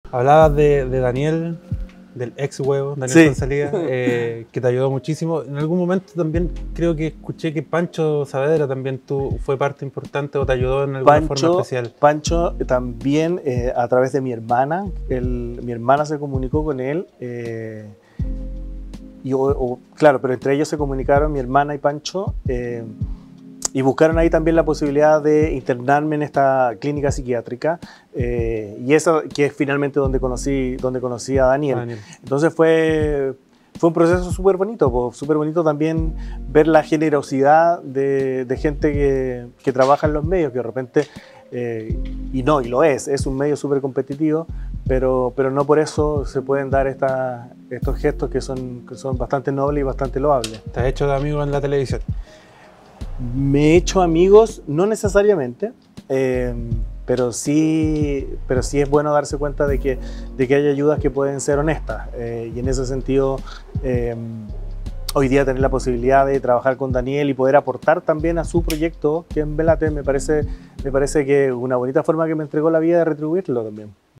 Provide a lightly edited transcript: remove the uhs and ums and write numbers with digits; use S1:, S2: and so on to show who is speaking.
S1: Hablabas de Daniel, del ex huevo, Daniel
S2: Sí.
S1: Fonsalía, que te ayudó muchísimo. En algún momento también creo que escuché que Pancho Saavedra también fue parte importante o te ayudó en alguna forma especial.
S2: Pancho también, a través de mi hermana, mi hermana se comunicó con él, claro, pero entre ellos se comunicaron mi hermana y Pancho, y buscaron ahí también la posibilidad de internarme en esta clínica psiquiátrica, y eso que es finalmente donde conocí a Daniel. Entonces fue un proceso súper bonito, súper bonito también ver la generosidad de gente que trabaja en los medios, que de repente, y lo es un medio súper competitivo, pero no por eso se pueden dar estos gestos que son bastante nobles y bastante loables.
S1: ¿Te has hecho de amigos en la televisión?
S2: Me he hecho amigos, no necesariamente, pero sí es bueno darse cuenta de que hay ayudas que pueden ser honestas, y en ese sentido hoy día tener la posibilidad de trabajar con Daniel y poder aportar también a su proyecto, que en Velate me parece que es una bonita forma que me entregó la vida de retribuirlo también.